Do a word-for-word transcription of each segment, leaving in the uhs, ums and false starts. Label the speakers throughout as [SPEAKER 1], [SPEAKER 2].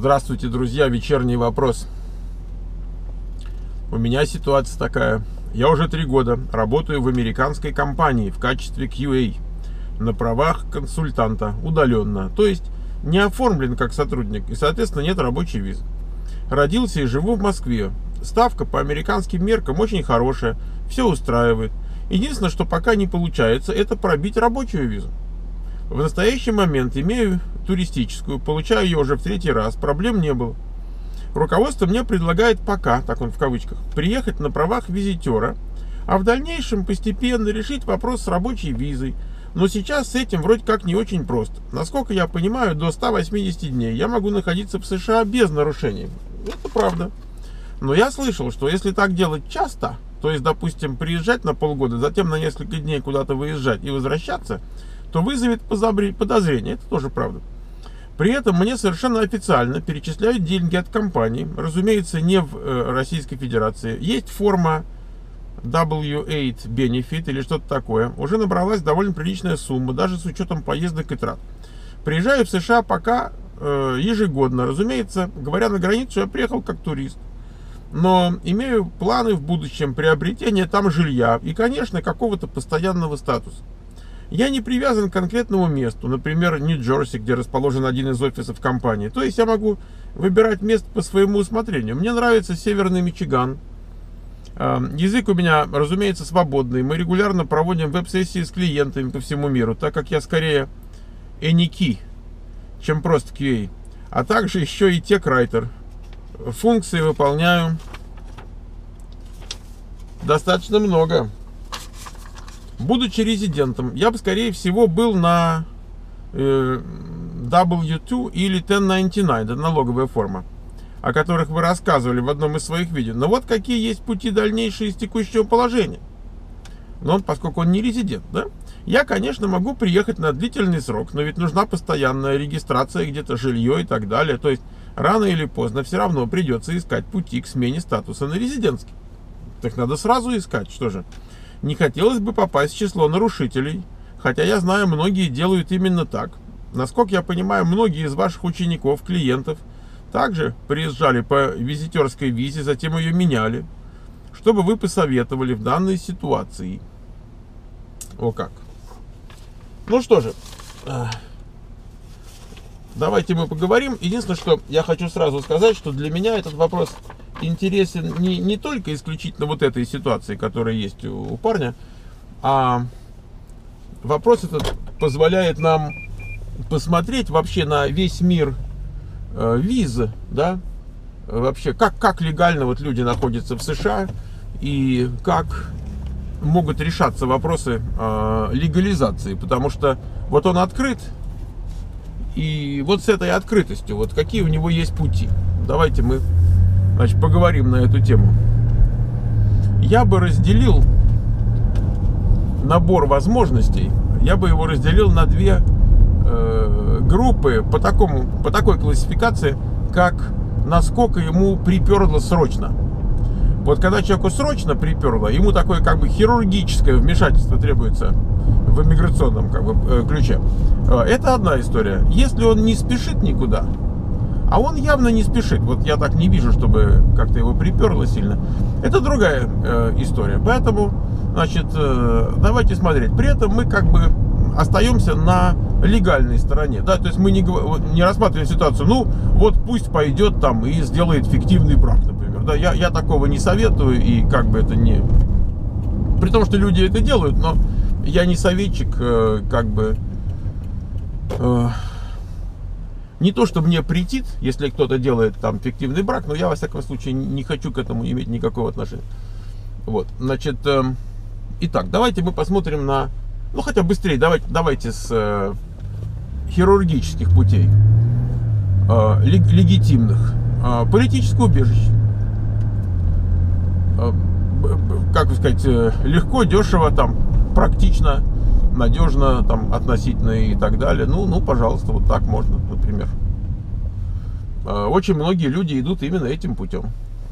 [SPEAKER 1] Здравствуйте, друзья, вечерний вопрос. У меня ситуация такая. Я уже три года работаю в американской компании в качестве кью эй на правах консультанта удаленно, то есть не оформлен как сотрудник и, соответственно, нет рабочей визы. Родился и живу в Москве. Ставка по американским меркам очень хорошая, все устраивает. Единственное, что пока не получается, это пробить рабочую визу. В настоящий момент имею туристическую, получаю ее уже в третий раз, проблем не было. Руководство мне предлагает пока, так он в кавычках, приехать на правах визитера, а в дальнейшем постепенно решить вопрос с рабочей визой. Но сейчас с этим вроде как не очень просто. Насколько я понимаю, до ста восьмидесяти дней я могу находиться в США без нарушений. Это правда. Но я слышал, что если так делать часто, то есть, допустим, приезжать на полгода, затем на несколько дней куда-то выезжать и возвращаться, то вызовет подозрение. Это тоже правда. При этом мне совершенно официально перечисляют деньги от компании, разумеется, не в Российской Федерации. Есть форма дабл ю восемь Benefit или что-то такое. Уже набралась довольно приличная сумма, даже с учетом поездок и трат. Приезжаю в США пока э, ежегодно. Разумеется, говоря на границу, я приехал как турист. Но имею планы в будущем приобретения там жилья и, конечно, какого-то постоянного статуса. Я не привязан к конкретному месту, например, Нью-Джерси, где расположен один из офисов компании. То есть я могу выбирать место по своему усмотрению. Мне нравится Северный Мичиган. Язык у меня, разумеется, свободный. Мы регулярно проводим веб-сессии с клиентами по всему миру, так как я скорее эн и кей, чем просто кью эй. А также еще и тех-райтер. Функции выполняю достаточно много. Будучи резидентом, я бы, скорее всего, был на э, дабл ю два или тен найнти найн, это налоговая форма, о которых вы рассказывали в одном из своих видео. Но вот какие есть пути дальнейшие из текущего положения. Но он, поскольку он не резидент, да, я, конечно, могу приехать на длительный срок, но ведь нужна постоянная регистрация, где-то жилье и так далее. То есть рано или поздно все равно придется искать пути к смене статуса на резидентский. Так надо сразу искать, что же. Не хотелось бы попасть в число нарушителей, хотя я знаю, многие делают именно так. Насколько я понимаю, многие из ваших учеников, клиентов, также приезжали по визитерской визе, затем ее меняли. Что бы вы посоветовали в данной ситуации? О как. Ну что же, давайте мы поговорим. Единственное, что я хочу сразу сказать, что для меня этот вопрос интересен не, не только исключительно вот этой ситуации, которая есть у, у парня, а вопрос этот позволяет нам посмотреть вообще на весь мир э, виз, да, вообще как, как легально вот люди находятся в США и как могут решаться вопросы э, легализации, потому что вот он открыт, и вот с этой открытостью, вот какие у него есть пути. Давайте мы, значит, поговорим на эту тему. Я бы разделил набор возможностей, я бы его разделил на две э, группы по, такому, по такой классификации, как насколько ему приперло срочно. Вот когда человеку срочно приперло, ему такое как бы хирургическое вмешательство требуется в иммиграционном как бы ключе. Это одна история. Если он не спешит никуда, а он явно не спешит, вот я так не вижу, чтобы как-то его приперло сильно, это другая э, история. Поэтому, значит, э, давайте смотреть. При этом мы как бы остаемся на легальной стороне, да, то есть мы не, не рассматриваем ситуацию, ну, вот пусть пойдет там и сделает фиктивный брак, например, да, я, я такого не советую, и как бы это не... При том, что люди это делают, но я не советчик, э, как бы... Э, не то, что мне претит, если кто-то делает там фиктивный брак, но я, во всяком случае, не хочу к этому иметь никакого отношения. Вот, значит, э, итак, давайте мы посмотрим на... Ну, хотя быстрее, давайте, давайте с э, хирургических путей, э, лег, легитимных. Э, политическое убежище. Э, как сказать, э, легко, дешево, там, практично, надежно, там, относительно и так далее. Ну, ну, пожалуйста, вот так можно, например. Э, очень многие люди идут именно этим путем.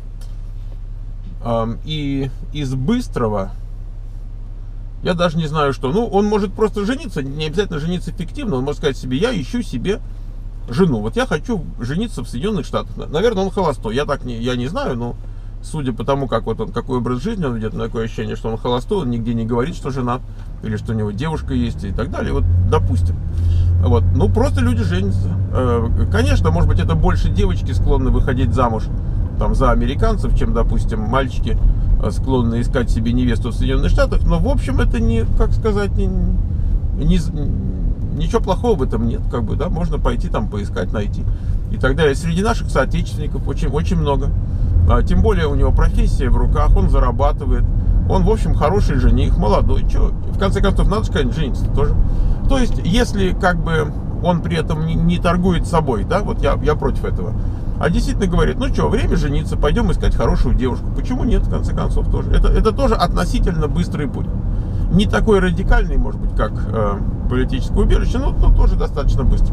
[SPEAKER 1] Э, и из быстрого... Я даже не знаю, что. Ну, он может просто жениться, не обязательно жениться фиктивно. Он может сказать себе: я ищу себе жену. Вот я хочу жениться в Соединенных Штатах. Наверное, он холостой. Я так не, я не знаю, но судя по тому, как вот он, какой образ жизни он ведет, такое ощущение, что он холостой, он нигде не говорит, что женат, или что у него девушка есть и так далее. Вот, допустим. Вот. Ну, просто люди женятся. Конечно, может быть, это больше девочки склонны выходить замуж там, за американцев, чем, допустим, мальчики склонны искать себе невесту в Соединенных Штатах. Но, в общем, это не, как сказать, не, не, ничего плохого в этом нет. Как бы, да, можно пойти там поискать, найти и так далее. Среди наших соотечественников очень, очень много. А, тем более у него профессия в руках, он зарабатывает. Он, в общем, хороший жених, молодой. Че, в конце концов, надо же, конечно, жениться тоже. То есть, если как бы он при этом не, не торгует собой, да, вот я, я против этого, а действительно говорит, ну что, время жениться, пойдем искать хорошую девушку. Почему нет, в конце концов, тоже. Это, это тоже относительно быстрый путь. Не такой радикальный, может быть, как э, политическое убежище, но, но тоже достаточно быстро.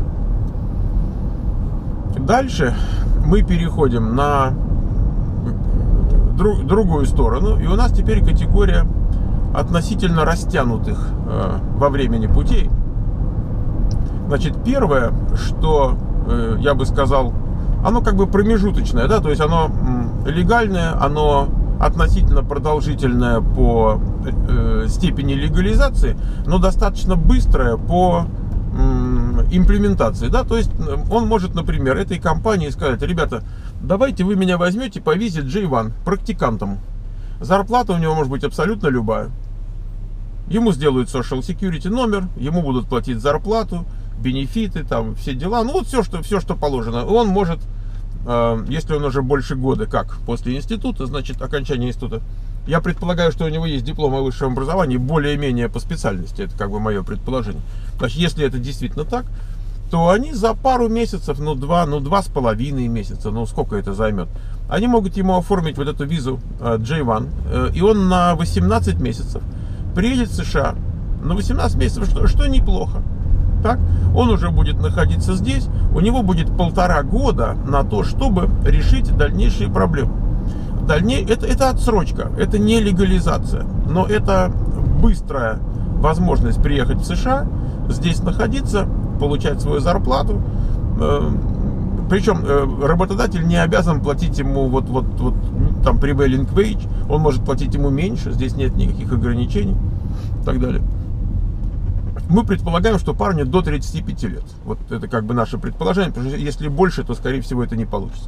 [SPEAKER 1] Дальше мы переходим на друг, другую сторону, и у нас теперь категория относительно растянутых э, во времени путей. Значит, первое, что э, я бы сказал, оно как бы промежуточное, да, то есть оно м, легальное, оно относительно продолжительное по э, степени легализации, но достаточно быстрое по м, имплементации, да, то есть он может, например, этой компании сказать: ребята, давайте вы меня возьмете по визе джей один практикантом. Зарплата у него может быть абсолютно любая. Ему сделают Social Security номер, ему будут платить зарплату, бенефиты, там все дела, ну вот все, что, все, что положено. Он может, э, если он уже больше года, как после института, значит, окончания института, я предполагаю, что у него есть диплом о высшем образовании, более-менее по специальности, это как бы мое предположение. Значит, если это действительно так, то они за пару месяцев, ну два, ну два с половиной месяца, ну сколько это займет, они могут ему оформить вот эту визу э, джей один, э, и он на восемнадцать месяцев приедет в США. На восемнадцать месяцев, что, что неплохо. Так, он уже будет находиться здесь, у него будет полтора года на то, чтобы решить дальнейшие проблемы. Дальней, это, это отсрочка, это не легализация, но это быстрая возможность приехать в США, здесь находиться, получать свою зарплату. Причем работодатель не обязан платить ему вот, вот, вот там prevailing wage, он может платить ему меньше, здесь нет никаких ограничений и так далее. Мы предполагаем, что парню до тридцати пяти лет. Вот это как бы наше предположение, потому что если больше, то скорее всего это не получится.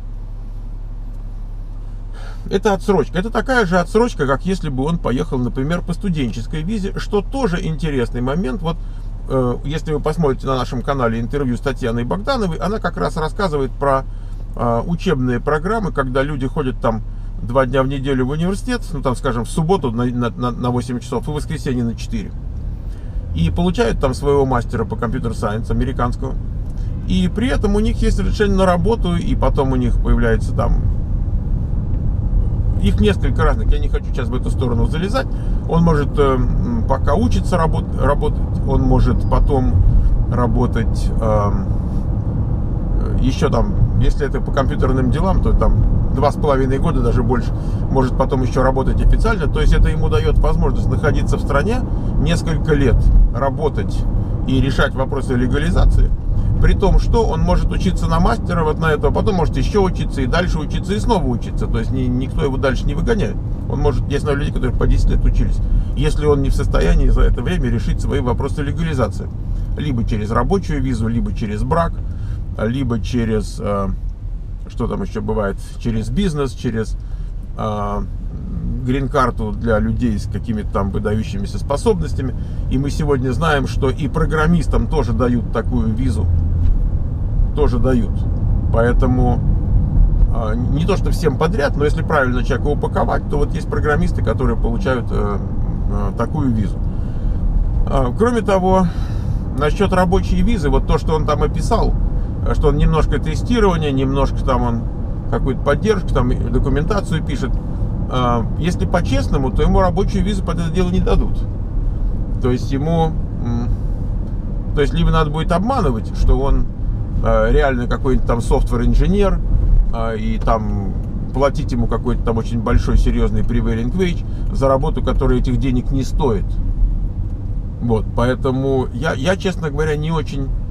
[SPEAKER 1] Это отсрочка. Это такая же отсрочка, как если бы он поехал, например, по студенческой визе, что тоже интересный момент. Вот э, если вы посмотрите на нашем канале интервью с Татьяной Богдановой, она как раз рассказывает про э, учебные программы, когда люди ходят там два дня в неделю в университет, ну там, скажем, в субботу на, на, на восемь часов и в воскресенье на четыре. И получают там своего мастера по компьютер-сайенс американского. И при этом у них есть разрешение на работу, и потом у них появляется там... Их несколько разных, я не хочу сейчас в эту сторону залезать. Он может э, пока учиться работ, работать, он может потом работать э, еще там, если это по компьютерным делам, то там два с половиной года, даже больше, может потом еще работать официально. То есть это ему дает возможность находиться в стране несколько лет, работать и решать вопросы легализации. При том, что он может учиться на мастера вот на это, а потом может еще учиться и дальше учиться и снова учиться. То есть ни, никто его дальше не выгоняет. Он может, есть знаю людей, которые по десять лет учились, если он не в состоянии за это время решить свои вопросы легализации. Либо через рабочую визу, либо через брак, либо через, э, что там еще бывает, через бизнес, через э, грин-карту для людей с какими-то там выдающимися способностями. И мы сегодня знаем, что и программистам тоже дают такую визу. Тоже дают. Поэтому э, не то, что всем подряд, но если правильно человека упаковать, то вот есть программисты, которые получают э, э, такую визу. Э, кроме того, насчет рабочей визы, вот то, что он там описал, что он немножко тестирования, немножко там он какую-то поддержку, там документацию пишет. Если по-честному, то ему рабочую визу под это дело не дадут. То есть ему, то есть либо надо будет обманывать, что он реально какой-нибудь там софтвер-инженер, и там платить ему какой-то там очень большой серьезный prevailing wage за работу, которая этих денег не стоит. Вот, поэтому я, я, честно говоря, не очень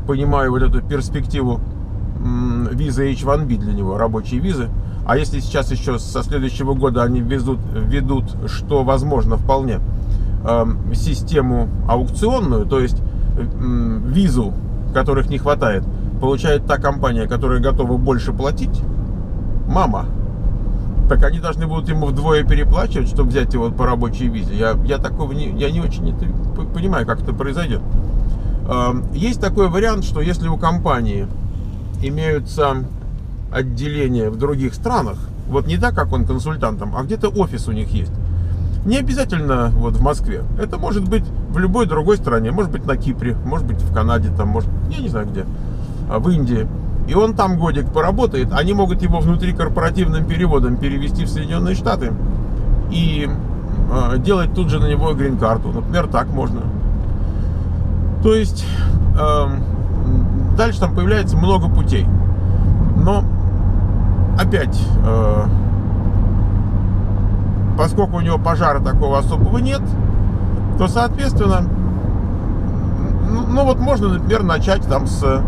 [SPEAKER 1] понимаю вот эту перспективу визы эйч ван би для него, рабочие визы. А если сейчас еще со следующего года они введут, введут, что возможно вполне, э, систему аукционную, то есть э, визу, которых не хватает, получает та компания, которая готова больше платить, мама, так они должны будут ему вдвое переплачивать, чтобы взять его по рабочей визе. Я, я такого не, я не очень это понимаю, как это произойдет. Э, есть такой вариант, что если у компании имеются отделения в других странах, вот не так, как он консультантом, а где-то офис у них есть. Не обязательно вот в Москве. Это может быть в любой другой стране. Может быть на Кипре, может быть в Канаде, там, может, я не знаю где, в Индии. И он там годик поработает. Они могут его внутрикорпоративным переводом перевести в Соединенные Штаты и э, делать тут же на него грин-карту. Например, так можно. То есть э, дальше там появляется много путей. Но опять, э, поскольку у него пожара такого особого нет, то, соответственно, ну, ну вот можно, например, начать там с, э,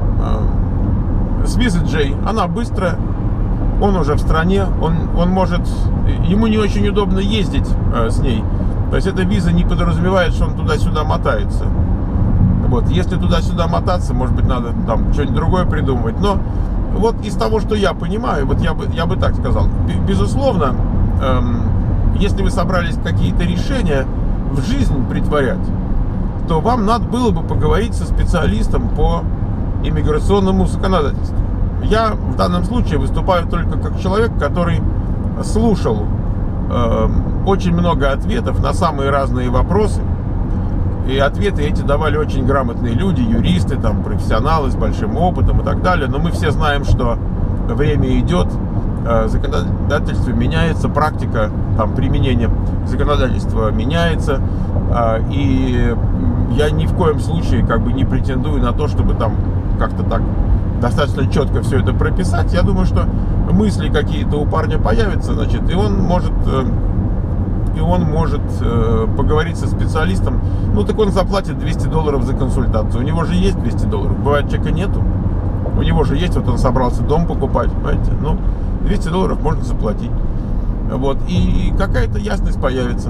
[SPEAKER 1] с визы J. Она быстрая, он уже в стране, он, он может, ему не очень удобно ездить э, с ней. То есть эта виза не подразумевает, что он туда-сюда мотается. Вот, если туда-сюда мотаться, может быть, надо там что-нибудь другое придумывать. Но вот из того, что я понимаю, вот я бы, я бы так сказал, безусловно, эм, если вы собрались какие-то решения в жизнь притворять, то вам надо было бы поговорить со специалистом по иммиграционному законодательству. Я в данном случае выступаю только как человек, который слушал э, очень много ответов на самые разные вопросы. И ответы эти давали очень грамотные люди, юристы, там, профессионалы с большим опытом и так далее. Но мы все знаем, что время идет, законодательство меняется, практика там, применения законодательства меняется. И я ни в коем случае как бы не претендую на то, чтобы там как-то так достаточно четко все это прописать. Я думаю, что мысли какие-то у парня появятся, значит, и он может... и он может э, поговорить со специалистом. Ну, так он заплатит двести долларов за консультацию. У него же есть двести долларов. Бывает, человека нету. У него же есть, вот он собрался дом покупать, понимаете? Ну, двести долларов можно заплатить. Вот. И какая-то ясность появится.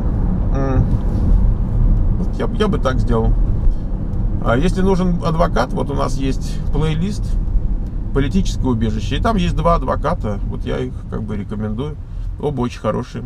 [SPEAKER 1] Вот я, я бы так сделал. А если нужен адвокат, вот у нас есть плейлист «Политическое убежище». И там есть два адвоката. Вот я их как бы рекомендую. Оба очень хорошие.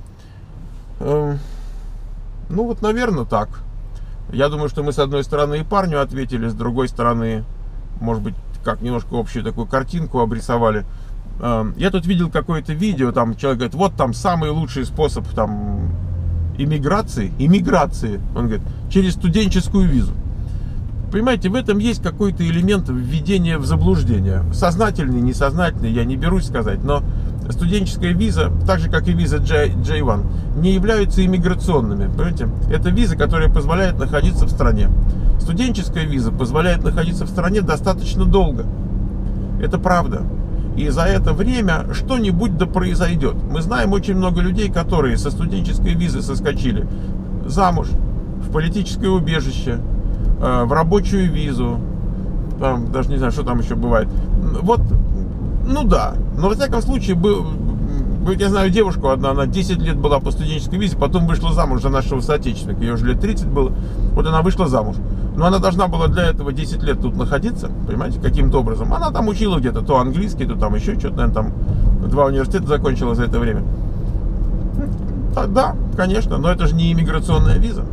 [SPEAKER 1] Ну вот, наверное, так. Я думаю, что мы с одной стороны и парню ответили, с другой стороны, может быть, как немножко общую такую картинку обрисовали. Я тут видел какое-то видео, там человек говорит, вот там самый лучший способ там иммиграции, иммиграции, он говорит, через студенческую визу. Понимаете, в этом есть какой-то элемент введения в заблуждение. Сознательный, несознательный, я не берусь сказать, но студенческая виза, так же как и виза джей один, не являются иммиграционными. Понимаете? Это виза, которая позволяет находиться в стране. Студенческая виза позволяет находиться в стране достаточно долго. Это правда. И за это время что-нибудь да произойдет. Мы знаем очень много людей, которые со студенческой визы соскочили замуж, в политическое убежище, в рабочую визу, там, даже не знаю, что там еще бывает. Вот, ну да, но во всяком случае, был, я знаю девушку одна, она десять лет была по студенческой визе, потом вышла замуж за нашего соотечественника, ей уже лет тридцать было, вот она вышла замуж. Но она должна была для этого десять лет тут находиться, понимаете, каким-то образом. Она там учила где-то то английский, то там еще что-то, наверное, там два университета закончила за это время. Да, конечно, но это же не иммиграционная виза.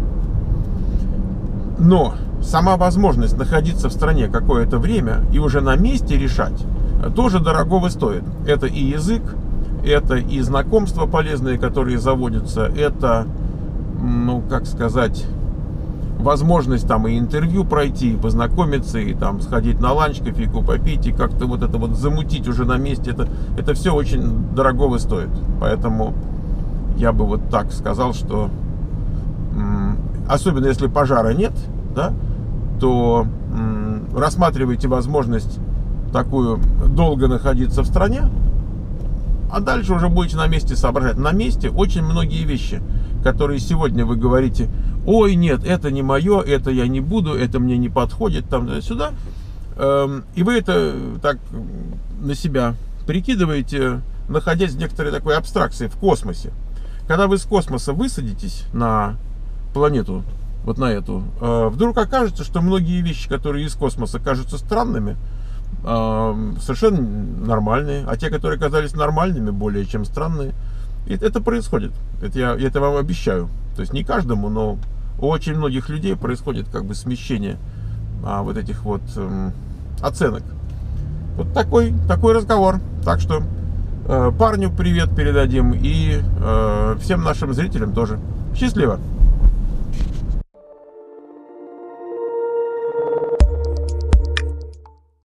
[SPEAKER 1] Но сама возможность находиться в стране какое-то время и уже на месте решать тоже дорогого стоит. Это и язык, это и знакомства полезные, которые заводятся, это, ну, как сказать, возможность там и интервью пройти, и познакомиться, и там сходить на ланч, кофейку попить, и как-то вот это вот замутить уже на месте, это, это все очень дорогого стоит. Поэтому я бы вот так сказал, что особенно если пожара нет, да, то м, рассматривайте возможность такую долго находиться в стране, а дальше уже будете на месте соображать. На месте очень многие вещи которые сегодня вы говорите: ой, нет, это не мое, это я не буду, это мне не подходит, там сюда, и вы это так на себя прикидываете, находясь в некоторой такой абстракции в космосе. Когда вы с космоса высадитесь на планету, вот на эту, вдруг окажется, что многие вещи, которые из космоса кажутся странными, совершенно нормальные, а те, которые казались нормальными, более чем странные. И это происходит. Это я это вам обещаю. То есть не каждому, но у очень многих людей происходит как бы смещение а, вот этих вот эм, оценок. Вот такой, такой разговор. Так что э, парню привет передадим и э, всем нашим зрителям тоже. Счастливо!